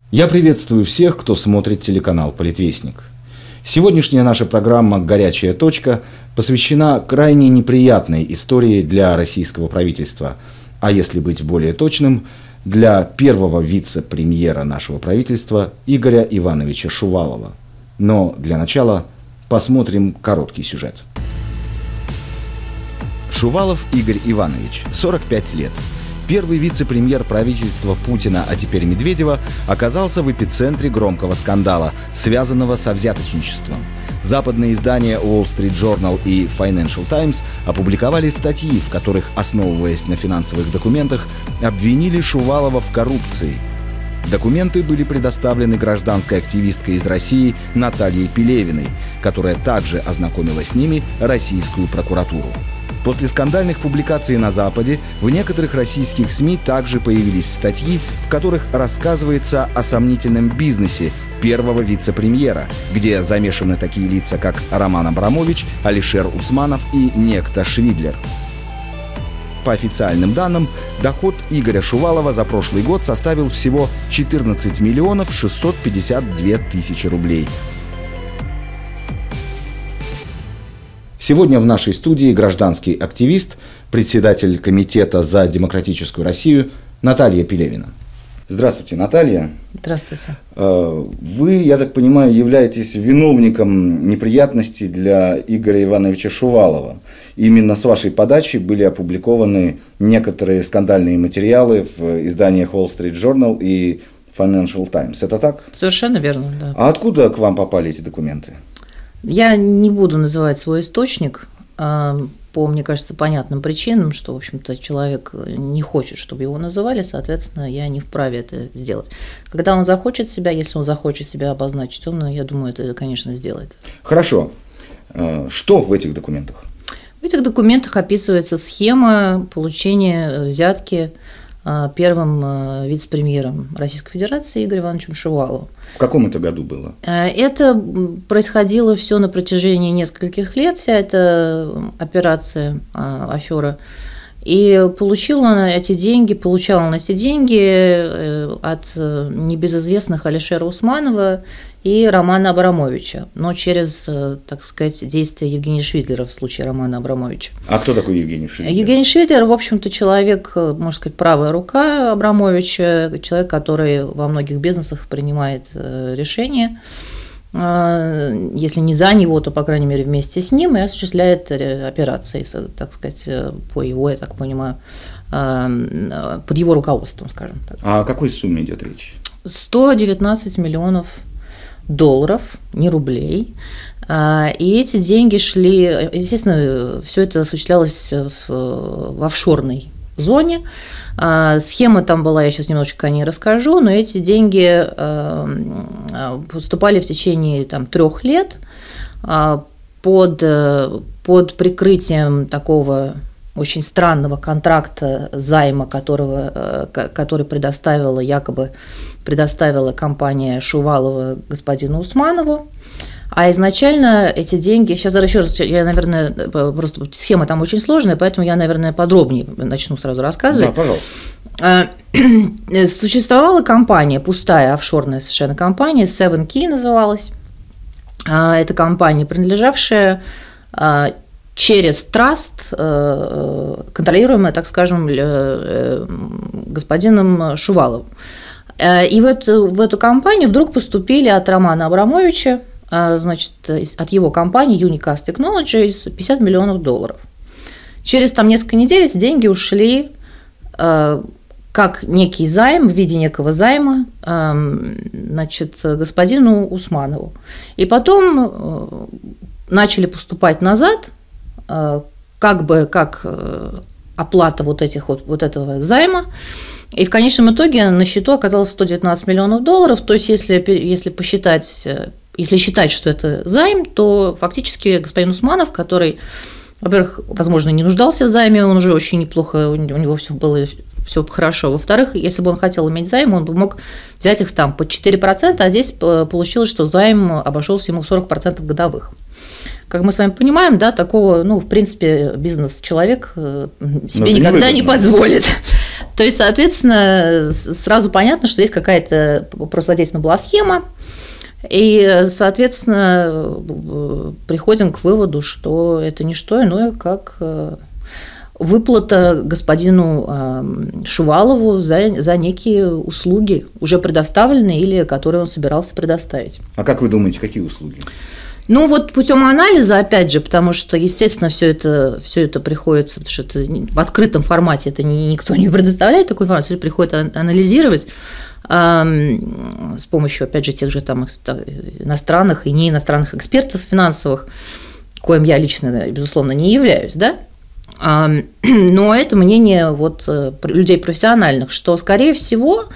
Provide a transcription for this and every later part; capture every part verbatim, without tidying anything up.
Я приветствую всех, кто смотрит телеканал «Политвестник». Сегодняшняя наша программа «Горячая точка» посвящена крайне неприятной истории для российского правительства, а если быть более точным, для первого вице-премьера нашего правительства Игоря Ивановича Шувалова. Но для начала посмотрим короткий сюжет. Шувалов Игорь Иванович, сорок пять лет. Первый вице-премьер правительства Путина, а теперь Медведева, оказался в эпицентре громкого скандала, связанного со взяточничеством. Западные издания Wall Street Journal и Financial Times опубликовали статьи, в которых, основываясь на финансовых документах, обвинили Шувалова в коррупции. Документы были предоставлены гражданской активисткой из России Натальей Пелевиной, которая также ознакомила с ними российскую прокуратуру. После скандальных публикаций на Западе в некоторых российских СМИ также появились статьи, в которых рассказывается о сомнительном бизнесе первого вице-премьера, где замешаны такие лица, как Роман Абрамович, Алишер Усманов и некто Швидлер. По официальным данным, доход Игоря Шувалова за прошлый год составил всего четырнадцать миллионов шестьсот пятьдесят две тысячи рублей. Сегодня в нашей студии гражданский активист, председатель Комитета за демократическую Россию Наталья Пелевина. Здравствуйте, Наталья. Здравствуйте. Вы, я так понимаю, являетесь виновником неприятностей для Игоря Ивановича Шувалова. Именно с вашей подачи были опубликованы некоторые скандальные материалы в изданиях Wall Street Journal и Financial Times. Это так? Совершенно верно, да. А откуда к вам попали эти документы? Я не буду называть свой источник по, мне кажется, понятным причинам, что, в общем-то, человек не хочет, чтобы его называли, соответственно, я не вправе это сделать. Когда он захочет себя, если он захочет себя обозначить, он, я думаю, это, конечно, сделает. Хорошо. Что в этих документах? В этих документах описывается схема получения взятки первым вице-премьером Российской Федерации Игорем Ивановичем Шуваловым. В каком это году было? Это происходило все на протяжении нескольких лет, вся эта операция, афера. И получил он эти деньги, получал он эти деньги от небезызвестных Алишера Усманова и Романа Абрамовича, но через, так сказать, действия Евгения Швидлера в случае Романа Абрамовича. А кто такой Евгений Швидлер? Евгений Швидлер, в общем-то, человек, можно сказать, правая рука Абрамовича, человек, который во многих бизнесах принимает решения, если не за него, то, по крайней мере, вместе с ним, и осуществляет операции, так сказать, по его, я так понимаю, под его руководством, скажем так. А о какой сумме идет речь? сто девятнадцать миллионов долларов, не рублей. И эти деньги шли, естественно, все это осуществлялось в, в офшорной зоне. Схема там была, я сейчас немножечко о ней расскажу, но эти деньги поступали в течение там, трех лет под, под прикрытием такого очень странного контракта займа, которого, который предоставила, якобы предоставила компания Шувалова господину Усманову. А изначально эти деньги, сейчас еще раз, я, наверное, просто схема там очень сложная, поэтому я, наверное, подробнее начну сразу рассказывать. Да, пожалуйста. Существовала компания, пустая офшорная совершенно компания, Seven Key называлась. Это компания, принадлежавшая через траст, контролируемая, так скажем, господином Шуваловым. И в эту, в эту компанию вдруг поступили от Романа Абрамовича, значит, от его компании Unicast Technologies пятьдесят миллионов долларов. Через там несколько недель эти деньги ушли как некий займ в виде некого займа, значит, господину Усманову. И потом начали поступать назад, как бы как оплата вот, этих вот, вот этого займа. И в конечном итоге на счету оказалось сто девятнадцать миллионов долларов. То есть, если, если посчитать, если считать, что это займ, то фактически господин Усманов, который, во-первых, возможно, не нуждался в займе, он уже очень неплохо, у него все было все хорошо. Во-вторых, если бы он хотел иметь займ, он бы мог взять их там под четыре процента, а здесь получилось, что займ обошелся ему в сорок процентов годовых. Как мы с вами понимаем, да, такого, ну, в принципе, бизнес-человек себе никогда не позволит. То есть, соответственно, сразу понятно, что есть какая-то просто задействована была схема, и, соответственно, приходим к выводу, что это не что иное, как выплата господину Шувалову за, за некие услуги, уже предоставленные или которые он собирался предоставить. А как вы думаете, какие услуги? Ну, вот путем анализа, опять же, потому что, естественно, все это, все это приходится, потому что это в открытом формате это никто не предоставляет такую информацию, приходится анализировать с помощью, опять же, тех же там иностранных и не иностранных экспертов финансовых, коим я лично, безусловно, не являюсь, да. Но это мнение вот людей профессиональных, что, скорее всего,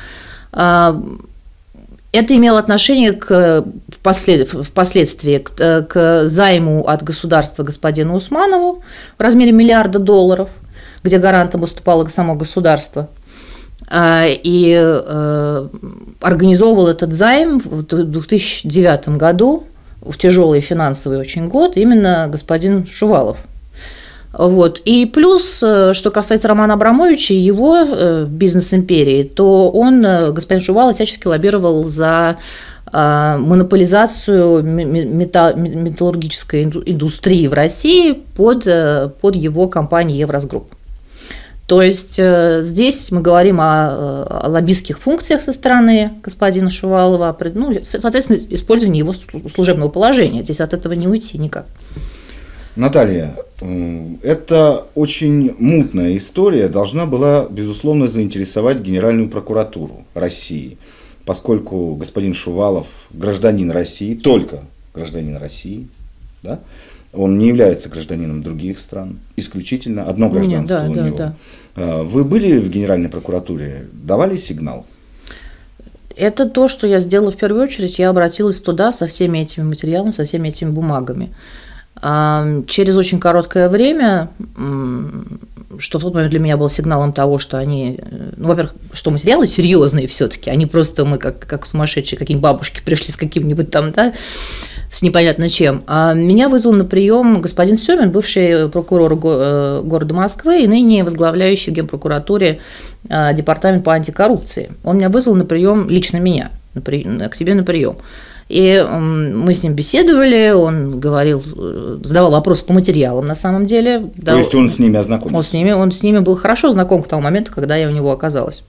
это имело отношение к, впослед, впоследствии к, к займу от государства господину Усманову в размере миллиарда долларов, где гарантом выступало само государство, и э, организовывал этот займ в две тысячи девятом году, в тяжелый финансовый очень год, именно господин Шувалов. Вот. И плюс, что касается Романа Абрамовича и его бизнес-империи, то он, господин Шувалов, всячески лоббировал за монополизацию металлургической индустрии в России под, под его компанией Евразгрупп. То есть здесь мы говорим о, о лоббистских функциях со стороны господина Шувалова, ну, соответственно, использовании его служебного положения. Здесь от этого не уйти никак. Наталья, это очень мутная история должна была, безусловно, заинтересовать Генеральную прокуратуру России, поскольку господин Шувалов гражданин России, только гражданин России, да? Он не является гражданином других стран, исключительно одно гражданство Нет, да, у него. Да, да. Вы были в Генеральной прокуратуре, давали сигнал? Это то, что я сделала в первую очередь, я обратилась туда со всеми этими материалами, со всеми этими бумагами. Через очень короткое время, что в тот момент для меня был сигналом того, что они, ну, во-первых, что материалы серьезные все-таки, они просто, мы как, как сумасшедшие, какие-нибудь бабушки пришли с каким-нибудь там, да, с непонятно чем. А меня вызвал на прием господин Семин, бывший прокурор города Москвы и ныне возглавляющий в Генпрокуратуре департамент по антикоррупции. Он меня вызвал на прием, лично меня, к себе на прием. И мы с ним беседовали, он говорил, задавал вопросы по материалам на самом деле. То есть он с ними ознакомился? Он с ними, он с ними был хорошо знаком к тому моменту, когда я у него оказалась.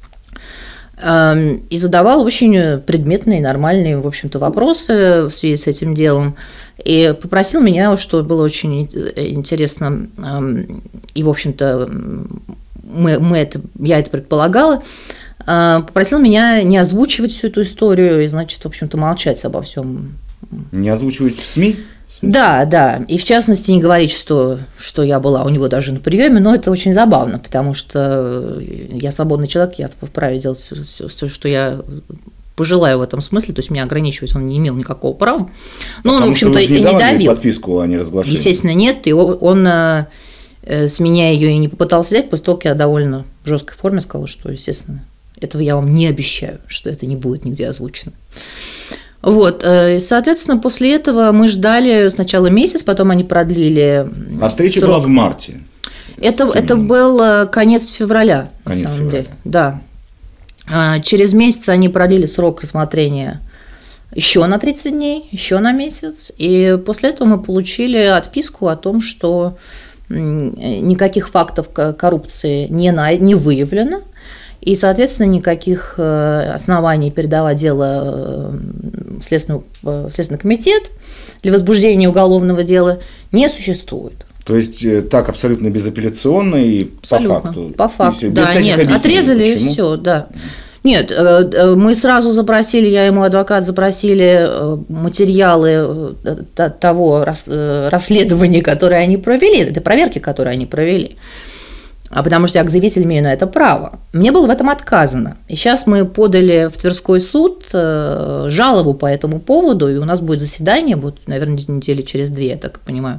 И задавал очень предметные, нормальные, в общем-то, вопросы в связи с этим делом. И попросил меня, что было очень интересно, и, в общем-то, мы, мы это, я это предполагала, попросил меня не озвучивать всю эту историю и, значит, в общем-то, молчать обо всем. Не озвучивать в СМИ? Да, да. И в частности не говорить, что, что я была у него даже на приеме, но это очень забавно, потому что я свободный человек, я вправе делать все, все, все, что я пожелаю в этом смысле, то есть меня ограничивать он не имел никакого права. Но он, в общем-то, и не давил. Подписку о неразглашении? Естественно, нет. И он с меня ее и не попытался взять, после того, как я довольно в жесткой форме сказала, что, естественно, этого я вам не обещаю, что это не будет нигде озвучено. Вот, соответственно, после этого мы ждали сначала месяц, потом они продлили. А встреча срок. Была в марте. Это, это был конец февраля, конец на самом февраля. деле. Да. Через месяц они продлили срок рассмотрения еще на тридцать дней, еще на месяц. И после этого мы получили отписку о том, что никаких фактов коррупции не, не выявлено. И, соответственно, никаких оснований передавать дело в Следственный, в Следственный комитет для возбуждения уголовного дела не существует. То есть так абсолютно безапелляционно и абсолютно. По факту? По факту, все, да, нет, отрезали и все, да. Нет, мы сразу запросили, я и мой адвокат запросили материалы того расследования, которое они провели, это проверки, которые они провели. А потому что я как заявитель имею на это право. Мне было в этом отказано. И сейчас мы подали в Тверской суд жалобу по этому поводу, и у нас будет заседание, будет, наверное, недели через две, я так понимаю,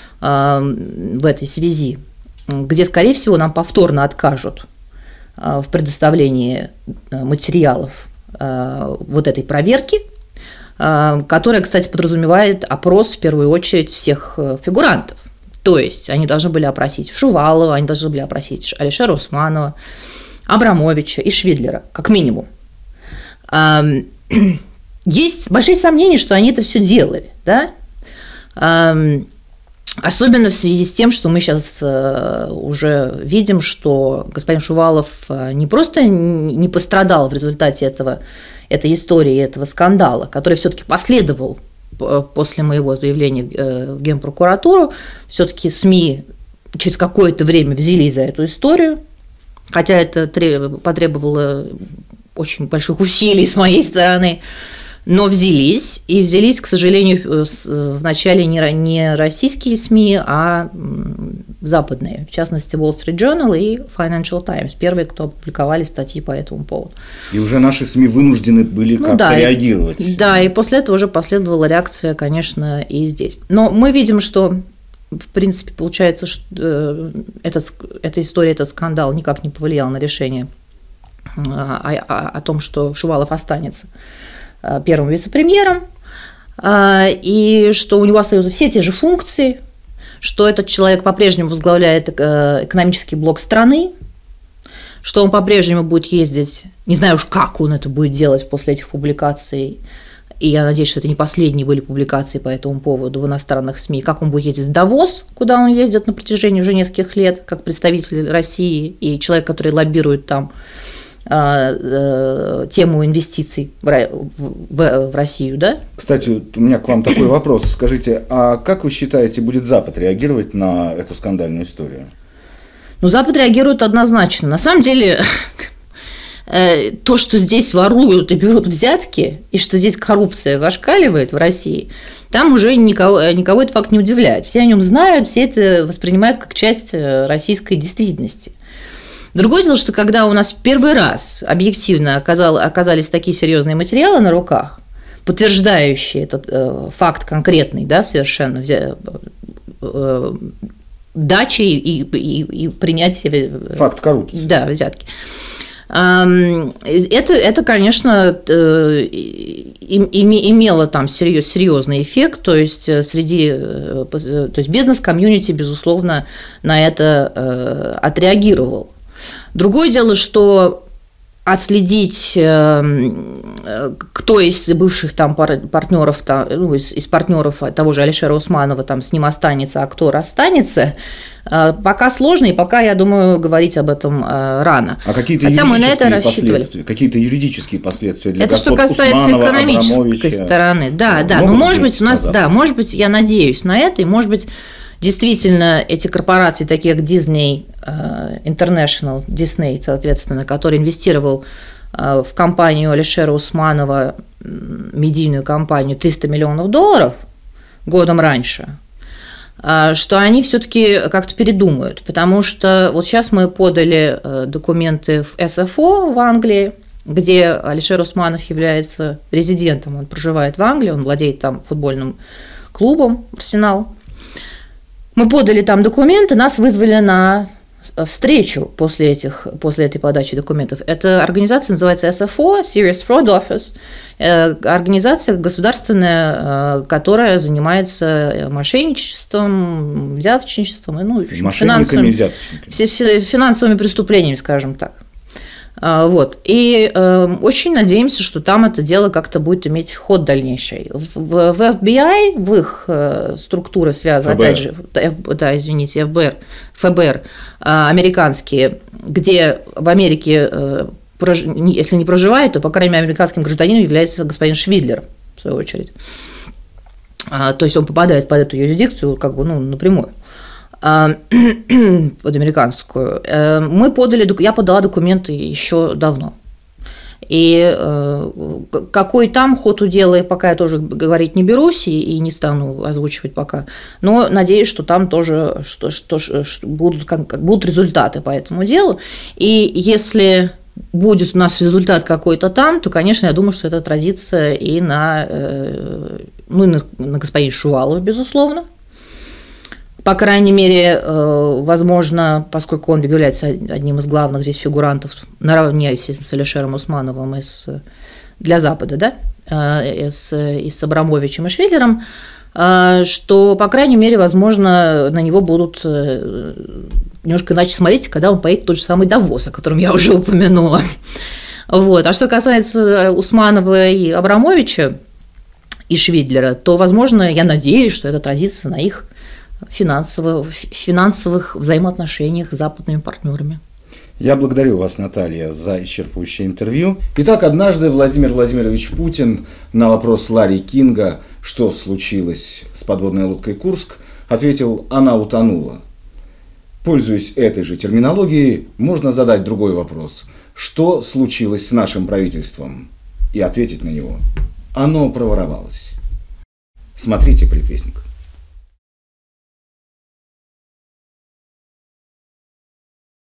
в этой связи, где, скорее всего, нам повторно откажут в предоставлении материалов вот этой проверки, которая, кстати, подразумевает опрос в первую очередь всех фигурантов. То есть они должны были опросить Шувалова, они должны были опросить Алишера Усманова, Абрамовича и Швидлера, как минимум. Есть большие сомнения, что они это все делали, да? Особенно в связи с тем, что мы сейчас уже видим, что господин Шувалов не просто не пострадал в результате этого, этой истории, этого скандала, который все-таки последовал после моего заявления в Генпрокуратуру, все-таки СМИ через какое-то время взялись за эту историю, хотя это потребовало очень больших усилий с моей стороны, но взялись, и взялись, к сожалению, вначале не российские СМИ, а западные, в частности, Wall Street Journal и Financial Times, первые, кто опубликовали статьи по этому поводу. И уже наши СМИ вынуждены были ну, как-то да, реагировать. И, да, и после этого уже последовала реакция, конечно, и здесь. Но мы видим, что, в принципе, получается, что этот, эта история, этот скандал никак не повлиял на решение о, о, о том, что Шувалов останется первым вице-премьером, и что у него остаются все те же функции, что этот человек по-прежнему возглавляет экономический блок страны, что он по-прежнему будет ездить, не знаю уж, как он это будет делать после этих публикаций, и я надеюсь, что это не последние были публикации по этому поводу в иностранных СМИ, как он будет ездить в Давос, куда он ездит на протяжении уже нескольких лет, как представитель России и человек, который лоббирует там тему инвестиций в, в, в Россию, да? Кстати, у меня к вам такой вопрос. Скажите, а как вы считаете, будет Запад реагировать на эту скандальную историю? Ну, Запад реагирует однозначно. На самом деле, то, что здесь воруют и берут взятки, и что здесь коррупция зашкаливает в России, там уже никого, никого этот факт не удивляет. Все о нем знают, все это воспринимают как часть российской действительности. Другое дело, что когда у нас в первый раз объективно оказались такие серьезные материалы на руках, подтверждающие этот э, факт конкретный, да, совершенно, э, дачи и, и, и принятия… Факт коррупции. Да, взятки. Это, это, конечно, имело там серьезный эффект, то есть среди, то есть бизнес-комьюнити, безусловно, на это отреагировал. Другое дело, что отследить, кто из бывших там партнеров, ну, из, из партнеров того же Алишера Усманова там с ним останется, а кто расстанется, пока сложно, и пока, я думаю, говорить об этом рано. А какие-то Хотя юридические мы на это последствия, какие-то юридические последствия для это господ что касается Усманова, экономической Абрамовича, стороны, да, да, ну, может быть, у нас, да, может быть, я надеюсь на это, и, может быть, действительно, эти корпорации, такие как Disney International, Disney, соответственно, который инвестировал в компанию Алишера Усманова, медийную компанию, триста миллионов долларов годом раньше, что они все-таки как-то передумают, потому что вот сейчас мы подали документы в эс эф о в Англии, где Алишер Усманов является резидентом, он проживает в Англии, он владеет там футбольным клубом «Арсенал». Мы подали там документы, нас вызвали на встречу после, этих, после этой подачи документов. Эта организация называется эс эф о, Serious Fraud Office, организация государственная, которая занимается мошенничеством, взяточничеством, ну, в общем, финансовыми, финансовыми преступлениями, скажем так. Вот. И э, очень надеемся, что там это дело как-то будет иметь ход дальнейший. В, в эф би ай, в их э, структуры связаны, опять же, F, да, извините, эф бэ эр, эф бэ эр э, американские, где в Америке, э, прож... если не проживает, то, по крайней мере, американским гражданином является господин Швидлер, в свою очередь. А, то есть он попадает под эту юрисдикцию как бы, ну, напрямую. Под американскую, мы подали, я подала документы еще давно. И какой там ход у дела, пока я тоже говорить не берусь и, и не стану озвучивать пока, но надеюсь, что там тоже что, что, что будут, как, будут результаты по этому делу. И если будет у нас результат какой-то там, то, конечно, я думаю, что это отразится и на, ну, и на, на господине Шувалове, безусловно. По крайней мере, возможно, поскольку он является одним из главных здесь фигурантов, наравне, естественно, с Алишером Усмановым и с, для Запада, да, и с, и с Абрамовичем и Швидлером, что, по крайней мере, возможно, на него будут немножко иначе смотреть, когда он поедет в тот же самый Давос, о котором я уже упомянула. Вот. А что касается Усманова и Абрамовича и Швидлера, то, возможно, я надеюсь, что это отразится на их финансовых, финансовых взаимоотношениях с западными партнерами. Я благодарю вас, Наталья, за исчерпывающее интервью. Итак, однажды Владимир Владимирович Путин на вопрос Ларри Кинга, что случилось с подводной лодкой «Курск», ответил: «Она утонула». Пользуясь этой же терминологией, можно задать другой вопрос: что случилось с нашим правительством? И ответить на него: оно проворовалось. Смотрите «Предвестник».